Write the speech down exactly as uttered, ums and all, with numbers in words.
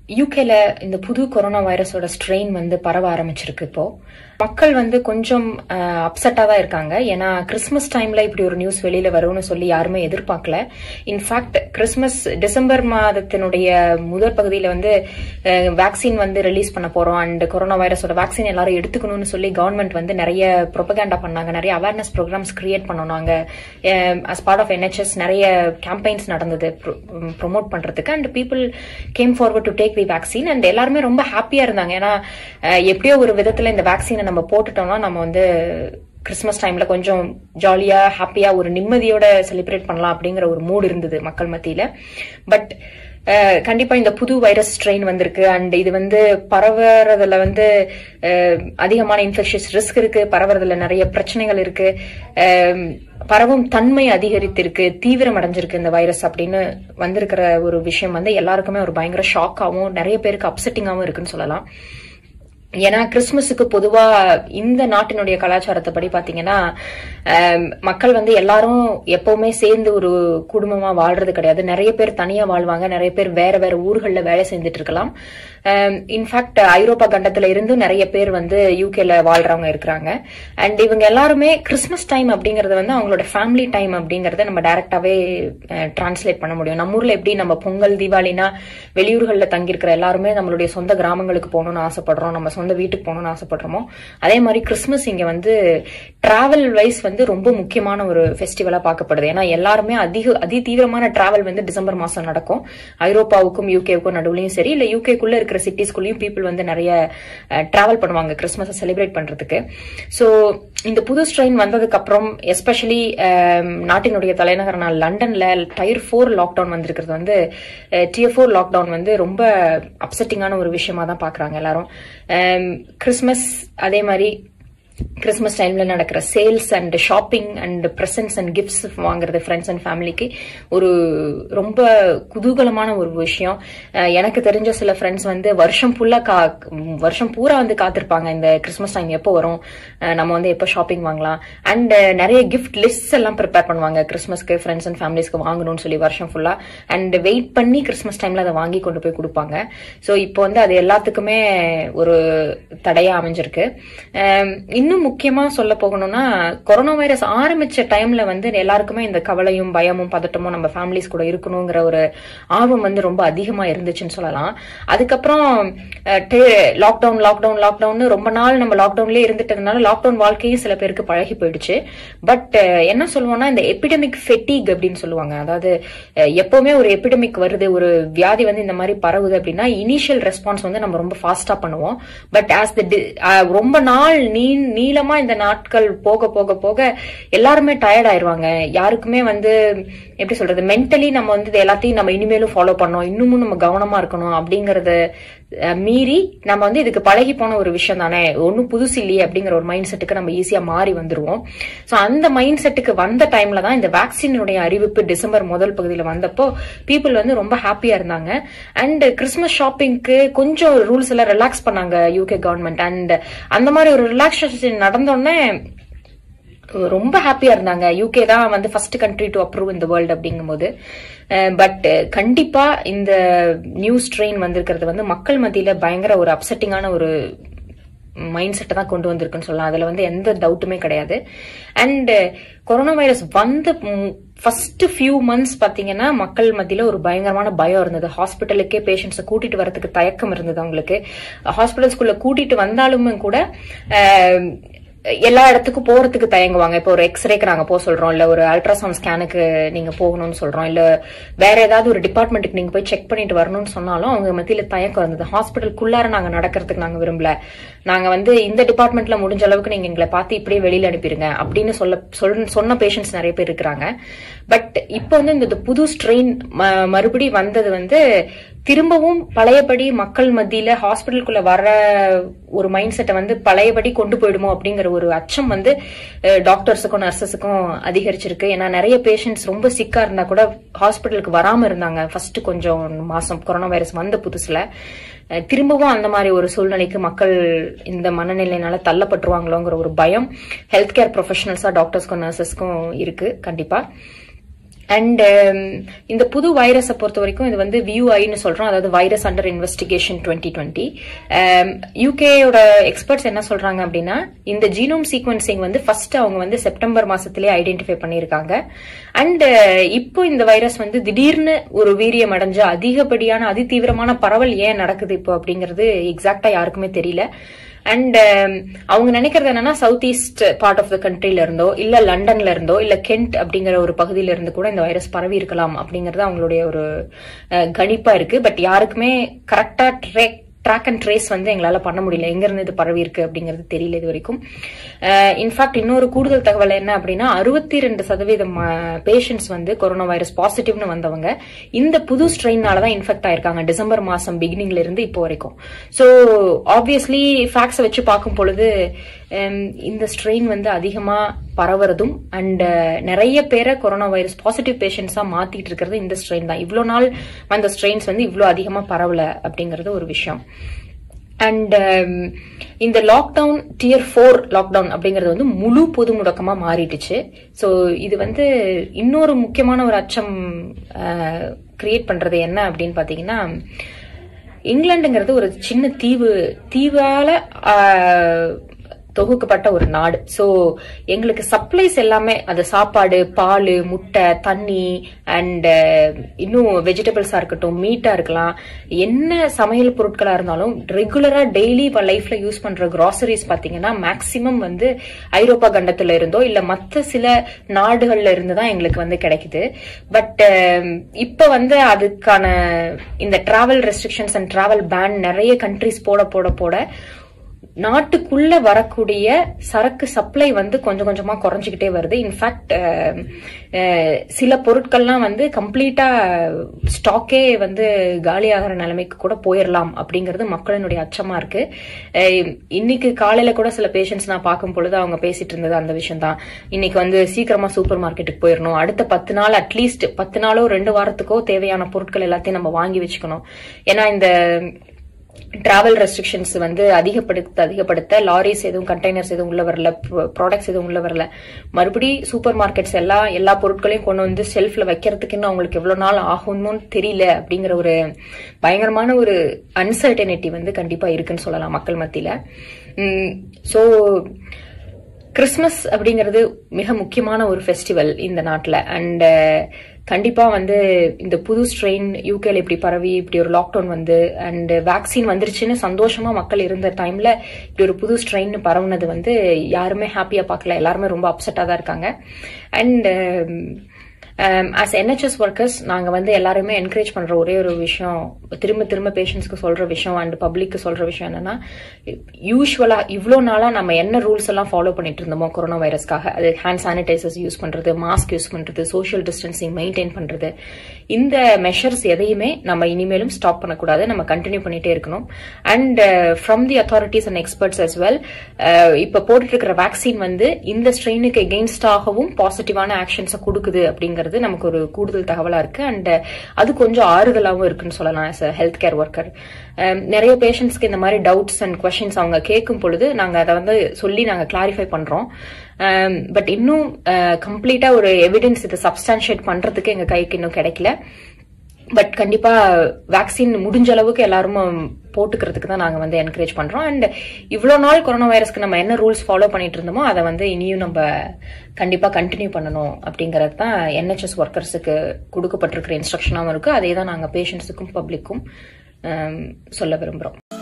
யூகேல இந்த புது கொரோனா வைரஸோட ஸ்ட்ரெயின் வந்து பரவ ஆரம்பிச்சிருக்கு. இப்போ மக்கள் வந்து கொஞ்சம் அப்செட்டா தான் இருக்காங்க. ஏன்னா கிறிஸ்துமஸ் டைம்ல இப்படி ஒரு நியூஸ் வெளியில வரும்னு சொல்லி யாருமே எதிர்பார்க்கல. இன்ஃபேக்ட் கிறிஸ்துமஸ் டிசம்பர் மாதத்தினுடைய முதல் பகுதியில வந்து வேக்சின் வந்து ரிலீஸ் பண்ண போறோம் அண்ட் கொரோனா வைரஸோட வேக்சின் எல்லாரும் எடுத்துக்கணும்னு சொல்லி கவர்மெண்ட் வந்து நிறைய ப்ரொபகேண்டா பண்ணாங்க, நிறைய அவேர்னஸ் ப்ரோக்ராம்ஸ் கிரியேட் பண்ணோம். அஸ் பார்ட் ஆஃப் என்ஹெச்எஸ் நிறைய கேம்பெயின்ஸ் நடந்தது ப்ரொமோட் பண்றதுக்கு and people came forward to take the vaccine and எல்லாருமே ரொம்ப ஹாப்பியா இருந்தாங்க. ஏன்னா எப்படியோ ஒரு விதத்துல இந்த வேக்சினை நம்ம போட்டுட்டோம்னா நம்ம வந்து கிறிஸ்துமஸ் டைம்ல கொஞ்சம் ஜாலியா ஹாப்பியா ஒரு நிம்மதியோட செலிப்ரேட் பண்ணலாம் அப்படிங்கிற ஒரு மூடு இருந்தது மக்கள் மத்தியில. பட் கண்டிப்பா இந்த புது வைரஸ் ஸ்ட்ரெயின் வந்திருக்கு அண்ட் இது வந்து பரவறதுல வந்து அதிகமான இன்ஃபெக்ஷஸ் ரிஸ்க் இருக்கு, பரவறதுல நிறைய பிரச்சனைகள் இருக்கு, பரவும் தன்மை அதிகரித்திருக்கு, தீவிரம் அடைஞ்சிருக்கு இந்த வைரஸ் அப்படின்னு வந்திருக்கிற ஒரு விஷயம் வந்து எல்லாருக்குமே ஒரு பயங்கர ஷாக்காவும் நிறைய பேருக்கு அப்செட்டிங்காவும் இருக்குன்னு சொல்லலாம். ஏன்னா கிறிஸ்துமஸுக்கு பொதுவா இந்த நாட்டினுடைய கலாச்சாரத்தை படி பாத்தீங்கன்னா மக்கள் வந்து எல்லாரும் எப்பவுமே சேர்ந்து ஒரு குடும்பமா வாழ்றது கிடையாது. நிறைய பேர் தனியா வாழ்வாங்க, நிறைய பேர் வேற வேற ஊர்கள்ல வேலை செஞ்சுட்டு இருக்கலாம். இன்ஃபேக்ட் ஐரோப்பா கண்டத்துல இருந்து நிறைய பேர் வந்து யூகேல வாழ்றவங்க இருக்கிறாங்க. அண்ட் இவங்க எல்லாருமே கிறிஸ்துமஸ் டைம் அப்படிங்கறத வந்து அவங்களோட ஃபேமிலி டைம் அப்படிங்கறத நம்ம டைரக்டாவே டிரான்ஸ்லேட் பண்ண முடியும். நம்ம ஊர்ல எப்படி நம்ம பொங்கல் தீபாவளினா வெளியூர்கள்ல தங்கியிருக்கிற எல்லாருமே நம்மளுடைய சொந்த கிராமங்களுக்கு போகணும்னு ஆசைப்படுறோம், நம்ம சொந்த வீட்டுக்கு போகணும்னு ஆசைப்படுறோமோ, அதே மாதிரி கிறிஸ்துமஸ் இங்க வந்து டிராவல் வைஸ் வந்து ரொம்ப முக்கியமான ஒரு ஃபெஸ்டிவலா பார்க்கப்படுது. ஏன்னா எல்லாருமே அதிக அதி தீவிரமான டிராவல் வந்து டிசம்பர் மாசம் நடக்கும். ஐரோப்பாவுக்கும் யூகேவுக்கும் நடுவுலயும் சரி, இல்ல யூகேக்குள்ள இருக்கிற சிட்டிஸ்குள்ளயும் பீப்புள் வந்து நிறைய டிராவல் பண்ணுவாங்க கிறிஸ்துமஸை செலிப்ரேட் பண்றதுக்கு. சோ இந்த புது ஸ்ட்ரெயின் வந்ததுக்கு அப்புறம் எஸ்பெஷலி நாட்டினுடைய தலைநகரான லண்டன்ல டயர் போர் லாக்டவுன் வந்திருக்கிறது வந்து டியர் போர் லாக்டவுன் வந்து ரொம்ப அப்செட்டிங்கான ஒரு விஷயமா தான் பாக்குறாங்க எல்லாரும். கிறிஸ்துமஸ் அதே மாதிரி கிறிஸ்துமஸ் டைம்ல நடக்கிற sales and shopping and presents and gifts வாங்குறது ஃப்ரெண்ட்ஸ் அண்ட் ஃபேமிலிக்கு ஒரு ரொம்ப குதூகலமான ஒரு விஷயம். எனக்கு தெரிஞ்ச சில ஃப்ரெண்ட்ஸ் வந்து வருஷம் ஃபுல்லா கா வருஷம் பூரா வந்து காத்திருப்பாங்க இந்த கிறிஸ்துமஸ் டைம் எப்போ வரும், நம்ம வந்து எப்போ ஷாப்பிங் வாங்கலாம் அண்ட் நிறைய கிஃப்ட் லிஸ்ட் எல்லாம் ப்ரிப்பேர் பண்ணுவாங்க கிறிஸ்துமஸ்க்கு ஃப்ரெண்ட்ஸ் அண்ட் ஃபேமிலிஸ்க்கு வாங்கணும்னு சொல்லி வருஷம் ஃபுல்லா அண்ட் வெயிட் பண்ணி கிறிஸ்துமஸ் டைம்ல அதை வாங்கி கொண்டு போய் கொடுப்பாங்க. ஸோ இப்போ வந்து அது எல்லாத்துக்குமே ஒரு தடையா அமைஞ்சிருக்கு. இன்னும் முக்கியமா சொல்ல போகணும்னா கொரோனா வைரஸ் ஆரம்பிச்ச டைம்ல வந்து எல்லாருக்குமே இந்த கவலையும் பயமும் பதட்டமும் நம்ம ஃபேமிலிஸ் கூட இருக்கணுங்கிற ஒரு ஆர்வம் வந்து ரொம்ப அதிகமா இருந்துச்சுன்னு சொல்லலாம். அதுக்கப்புறம் லாக்டவுன் லாக்டவுன் லாக்டவுன் ரொம்ப நாள் நம்ம லாக்டவுன்லயே இருந்துட்டதுனால லாக்டவுன் வாழ்க்கையும் சில பேருக்கு பழகி போயிடுச்சு. பட் என்ன சொல்லுவோம்னா இந்த எபிடமிக் ஃபெட்டிக் அப்படின்னு சொல்லுவாங்க. அதாவது எப்பவுமே ஒரு எபிடமிக் வருது, ஒரு வியாதி வந்து இந்த மாதிரி பரவுது அப்படின்னா இனிஷியல் ரெஸ்பான்ஸ் வந்து நம்ம ரொம்ப ஃபாஸ்டா பண்ணுவோம். பட் ஆஸ் தி ரொம்ப நாள் நீ நீளமா இந்த நாட்கள் போக போக போக எல்லாருமே டயர்ட் ஆயிருவாங்க. யாருக்குமே வந்து எப்படி சொல்றது, மென்டலி நம்ம வந்து எல்லாத்தையும் நம்ம இனிமேலும் ஃபாலோ பண்ணோம், இன்னமும் நம்ம கவனமா இருக்கணும் அப்படிங்கறத மீறி நம்ம வந்து இதுக்கு பழகி போன ஒரு விஷயம் தானே, ஒன்னும் புதுசு இல்லையே அப்படிங்கிற ஒரு மைண்ட் செட்டுக்கு நம்ம ஈஸியா மாறி வந்துருவோம். சோ அந்த மைண்ட் செட்டுக்கு வந்த டைம்ல தான் இந்த வேக்சினுடைய அறிவிப்பு டிசம்பர் முதல் பகுதியில வந்தப்போ பீப்புள் வந்து ரொம்ப ஹாப்பியா இருந்தாங்க. அண்ட் கிறிஸ்துமஸ் ஷாப்பிங்க்கு கொஞ்சம் ரூல்ஸ் எல்லாம் ரிலாக்ஸ் பண்ணாங்க யூகே கவர்மெண்ட். அண்ட் அந்த மாதிரி ஒரு ரிலாக்ஸேஷன் நடந்தோடனே ரொம்ப ஹாப்பியா இருந்தாங்க. யூகே தான் வந்து ஃபர்ஸ்ட் கண்ட்ரி டு அப்ரூவ் இந்த வேர்ல்டு அப்படிங்கும் போது. பட் கண்டிப்பா இந்த நியூ ஸ்ட்ரெயின் வந்திருக்கிறது வந்து மக்கள் மத்தியில பயங்கர ஒரு அப்செட்டிங்கான ஒரு மைண்ட் செட்டை தான் கொண்டு வந்திருக்குன்னு சொல்லலாம். அதுல வந்து எந்த டவுட்டுமே கிடையாது. அண்ட் கொரோனா வைரஸ் வந்து ஃபர்ஸ்ட் ஃபியூ மந்த்ஸ் பாத்தீங்கன்னா மக்கள் மத்தியில ஒரு பயங்கரமான பயம் இருந்தது. ஹாஸ்பிட்டலுக்கே பேஷண்ட்ஸை கூட்டிட்டு வரதுக்கு தயக்கம் இருந்தது. அவங்களுக்கு ஹாஸ்பிட்டல்ஸ்குள்ள கூட்டிட்டு வந்தாலுமே கூட எல்லா இடத்துக்கும் போறதுக்கு தயங்குவாங்க. இப்போ ஒரு எக்ஸ்ரேக்கு நாங்க போக சொல்றோம், இல்ல ஒரு அல்ட்ராசவுண்ட் ஸ்கேனுக்கு நீங்க போகணும்னு சொல்றோம், இல்ல வேற ஏதாவது ஒரு டிபார்ட்மெண்ட்டுக்கு நீங்க போய் செக் பண்ணிட்டு வரணும்னு சொன்னாலும் அவங்க மத்தியில தயக்கம் இருந்தது. ஹாஸ்பிட்டலுக்குள்ளார நாங்க நடக்கிறதுக்கு நாங்க விரும்பல, நாங்க வந்து இந்த டிபார்ட்மெண்ட்ல முடிஞ்ச அளவுக்கு நீங்க எங்களை பார்த்து இப்படியே வெளியில அனுப்பிடுங்க அப்படின்னு சொல்ல சொன்ன பேஷண்ட்ஸ் நிறைய பேர் இருக்கிறாங்க. பட் இப்போ வந்து இந்த புது ஸ்ட்ரெயின் மறுபடி வந்தது வந்து திரும்பவும் பழையபடி மக்கள் மத்தியில ஹாஸ்பிட்டலுக்குள்ள வர ஒரு மைண்ட் செட்டை வந்து பழையபடி கொண்டு போயிடுமோ அப்படிங்கிற ஒரு அச்சம் வந்து டாக்டர்ஸுக்கும் நர்சஸுக்கும் அதிகரிச்சிருக்கு. ஏன்னா நிறைய பேஷண்ட்ஸ் ரொம்ப சிக்கா இருந்தா கூட ஹாஸ்பிட்டலுக்கு வராம இருந்தாங்க ஃபர்ஸ்ட் கொஞ்சம் மாசம் கொரோனா வைரஸ் வந்த புதுசுல. திரும்பவும் அந்த மாதிரி ஒரு சூழ்நிலைக்கு மக்கள் இந்த மனநிலையினால தள்ளப்பட்டுருவாங்களோங்கிற ஒரு பயம் ஹெல்த் கேர் ப்ரொஃபஷனல்ஸா டாக்டர்ஸ்க்கும் நர்சஸ்க்கும் இருக்கு கண்டிப்பா. அண்ட் இந்த புது வைரஸை பொறுத்த வரைக்கும் இது வந்து வியூஐன்னு சொல்றோம், அதாவது virus under investigation twenty twenty. யூகேயோட எக்ஸ்பர்ட்ஸ் என்ன சொல்றாங்க அப்படின்னா, இந்த ஜீனோம் சீக்வன்சிங் வந்து ஃபர்ஸ்ட் அவங்க வந்து செப்டம்பர் மாசத்திலே ஐடென்டிஃபை பண்ணியிருக்காங்க. அண்ட் இப்போ இந்த வைரஸ் வந்து திடீர்னு ஒரு வீரியம் அடைஞ்ச அதிகப்படியான அதிதீவிரமான பரவல் ஏன் நடக்குது இப்போ அப்படிங்கிறது எக்ஸாக்டா யாருக்குமே தெரியல. அண்ட் அவங்க நினைக்கிறது என்னன்னா, south east part of the கண்ட்ரில இருந்தோ இல்ல லண்டன்ல இருந்தோ இல்ல கென்ட் அப்படிங்கிற ஒரு பகுதியில இருந்து கூட இந்த வைரஸ் பரவி இருக்கலாம் அப்படிங்கறது அவங்களுடைய ஒரு கணிப்பா இருக்கு. பட் யாருக்குமே கரெக்டா ட்ராக் ட்ராக் அண்ட் ட்ரேஸ் வந்து எங்களால பண்ண முடியல, எங்க இருந்து இது பரவி இருக்கு அப்படிங்கிறது தெரியல இது வரைக்கும். இன்ஃபேக்ட் இன்னொரு கூடுதல் தகவல் என்ன அப்படின்னா, அறுபத்தி ரெண்டு சதவீதம் பேஷண்ட்ஸ் வந்து கொரோனா வைரஸ் பாசிட்டிவ்னு வந்தவங்க இந்த புது ஸ்ட்ரெயினாலதான் இன்ஃபெக்ட் ஆயிருக்காங்க டிசம்பர் மாசம் பிகினிங்ல இருந்து இப்போ வரைக்கும். ஸோ ஆப்வியஸ்லி ஃபேக்ட்ஸை வச்சு பார்க்கும் பொழுது இந்த ஸ்ட்ரெயின் வந்து அதிகமா பரவுறதும் அண்ட் நிறைய பேரை கொரோனா வைரஸ் பாசிட்டிவ் பேஷண்ட்ஸா மாத்திட்டு இருக்கிறது இந்த ஸ்ட்ரெயின் தான். இவ்வளவு நாள் அந்த ஸ்ட்ரெயின்ஸ் வந்து இவ்வளவு அதிகமா பரவல அப்படிங்கறது ஒரு விஷயம். அண்ட் இந்த லாக்டவுன் டியர் போர் லாக்டவுன் அப்படிங்கறது வந்து முழு பொது முடக்கமா மாறிடுச்சு. ஸோ இது வந்து இன்னொரு முக்கியமான ஒரு அச்சம் கிரியேட் பண்றது என்ன அப்படின்னு பாத்தீங்கன்னா, இங்கிலாந்துங்கிறது ஒரு சின்ன தீவு, தீவால தொகுக்கப்பட்ட ஒரு நாடு. சோ எங்களுக்கு சப்ளைஸ் எல்லாமே, அது சாப்பாடு, பால், முட்டை, தண்ணி அண்ட் இன்னும் வெஜிடபிள்ஸா இருக்கட்டும், மீட்டா இருக்கலாம், என்ன சமையல் பொருட்களா இருந்தாலும் ரெகுலரா டெய்லி லைஃப்ல யூஸ் பண்ற கிராசரிஸ் பாத்தீங்கன்னா மேக்சிமம் வந்து ஐரோப்பா கண்டத்துல இருந்தோ இல்ல மத்த சில நாடுகள்ல இருந்துதான் எங்களுக்கு வந்து கிடைக்குது. பட் இப்ப வந்து அதுக்கான இந்த travel restrictions and travel ban நிறைய கண்ட்ரிஸ் போட போட போட நாட்டுக்குள்ள வரக்கூடிய சரக்கு சப்ளை வந்து கொஞ்சம் கொஞ்சமா குறைஞ்சிக்கிட்டே வருது. இன்ஃபேக்ட் சில பொருட்கள்லாம் வந்து கம்ப்ளீட்டா ஸ்டாக்கே வந்து காலியாகிற நிலைமைக்கு கூட போயிடலாம் அப்படிங்கிறது மக்களினுடைய அச்சமா இருக்கு. இன்னைக்கு காலையில கூட சில பேஷண்ட்ஸ் நான் பார்க்கும் பொழுது அவங்க பேசிட்டு இருந்தது அந்த விஷயம் தான். இன்னைக்கு வந்து சீக்கிரமா சூப்பர் மார்க்கெட்டுக்கு போயிடணும், அடுத்த பத்து நாள் அட்லீஸ்ட் பத்து நாளோ ரெண்டு வாரத்துக்கோ தேவையான பொருட்கள் எல்லாத்தையும் நம்ம வாங்கி வச்சுக்கணும். ஏன்னா இந்த டிராவல் ரெஸ்ட்ரிக்ஷன்ஸ் வந்து அதிகப்படுத்த அதிகப்படுத்த லாரிஸ் எதுவும் கண்டெய்னர்ஸ் எதுவும் உள்ள வரல, ப்ராடக்ட்ஸ் எதுவும் உள்ள வரல, மறுபடி சூப்பர் மார்க்கெட்ஸ் எல்லாம் எல்லா பொருட்களையும் கொண்டு வந்து ஷெல்ஃப்ல வைக்கிறதுக்குன்னு அவங்களுக்கு எவ்வளவு நாள் ஆகும்னு தெரியல அப்படிங்கிற ஒரு பயங்கரமான ஒரு அன்சர்டனிட்டி வந்து கண்டிப்பா இருக்குன்னு சொல்லலாம் மக்கள் மத்தியில. சோ கிறிஸ்துமஸ் அப்படிங்கிறது மிக முக்கியமான ஒரு ஃபெஸ்டிவல் இந்த நாட்டில். அண்ட் கண்டிப்பா வந்து இந்த புது ஸ்ட்ரெயின் யூகேல இப்படி பரவி இப்படி ஒரு லாக்டவுன் வந்து அண்ட் வேக்சின் வந்துருச்சுன்னு சந்தோஷமா மக்கள் இருந்த டைம்ல இப்படி ஒரு புது ஸ்ட்ரெயின் பரவுனது வந்து யாருமே ஹாப்பியா பார்க்கல, எல்லாருமே ரொம்ப அப்செட்டா தான் இருக்காங்க. அண்ட் ஆஸ் என்ஹெச்எஸ் ஒர்க்கர்ஸ் நாங்க வந்து எல்லாருமே என்கரேஜ் பண்ற ஒரே ஒரு விஷயம், திரும்ப திரும்ப பேஷண்ட்ஸ்க்கு சொல்ற விஷயம் அண்ட் பப்ளிக்கு சொல்ற விஷயம் என்னன்னா, யூஸ்வலா இவ்வளவு நாளா நம்ம என்ன ரூல்ஸ் எல்லாம் ஃபாலோ பண்ணிட்டு இருந்தோமோ கொரோனா வைரஸ்க்காக, அது ஹேண்ட் சானிடைசர்ஸ் யூஸ் பண்றது, மாஸ்க் யூஸ் பண்றது, சோஷியல் டிஸ்டன்சிங் மெயின்டைன் பண்றது, இந்த மெஷர்ஸ் எதையுமே நம்ம இனிமேலும் ஸ்டாப் பண்ணக்கூடாது, நம்ம கண்டினியூ பண்ணிட்டே இருக்கணும். And from the authorities and experts as well, இப்ப போட்டுட்டு இருக்கிற வேக்சின் வந்து இந்த ஸ்ட்ரெயினுக்கு எகெயின்ஸ்டாகவும் பாசிட்டிவான ஆக்ஷன்ஸை கொடுக்குது அப்படிங்கிறது நமக்கு ஒரு கூடுதல் தகவலா இருக்கு. அண்ட் அது கொஞ்சம் ஆறுதலாகவும் இருக்குன்னு சொல்லலாம். As a health care worker நிறைய பேஷண்ட்ஸ்க்கு இந்த மாதிரி டவுட்ஸ் அண்ட் கொஸ்டின்ஸ் அவங்க கேட்கும் பொழுது நாங்க அதை வந்து சொல்லி நாங்க கிளாரிஃபை பண்றோம். பட் இன்னும் கம்ப்ளீட்டா ஒரு எவிடன்ஸ் இதை சப்ஸ்டான்ஷியேட் பண்றதுக்கு எங்க கைக்கு இன்னும் கிடைக்கல. பட் கண்டிப்பா வேக்சின் முடிஞ்ச அளவுக்கு எல்லாரும் போட்டுக்கிறதுக்கு தான் நாங்க வந்து என்கரேஜ் பண்றோம். அண்ட் இவ்வளவு நாள் கொரோனா வைரஸ்க்கு நம்ம என்ன ரூல்ஸ் ஃபாலோ பண்ணிட்டு இருந்தோமோ அதை வந்து இனியும் நம்ம கண்டிப்பா கண்டினியூ பண்ணணும் அப்படிங்கறது தான் என்ஹெச்எஸ் ஒர்க்கர்ஸுக்கு கொடுக்கப்பட்டிருக்கிற இன்ஸ்ட்ரக்ஷனாவும் இருக்கு. அதே தான் நாங்க பேஷண்ட்ஸுக்கும் பப்ளிக்கும் சொல்ல விரும்புறோம்.